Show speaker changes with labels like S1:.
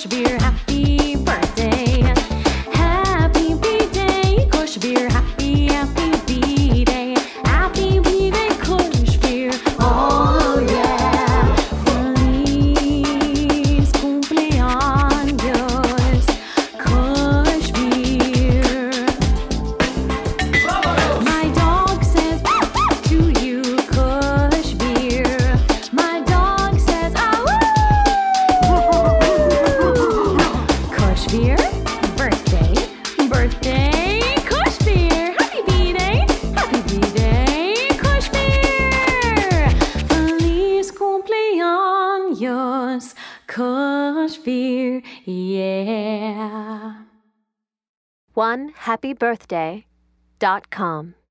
S1: Kushveer, happy birthday. Happy B-Day, Kushveer, happy B-Day. Happy B-Day, Kushveer, oh yeah. Feliz cumpleaños, Kushveer. My dog says to you, Kushveer. My dog says, Kushveer, birthday, birthday, Kushveer, happy B-Day, Kushveer. Feliz cumpleaños, Kushveer, yeah.
S2: OneHappyBirthday.com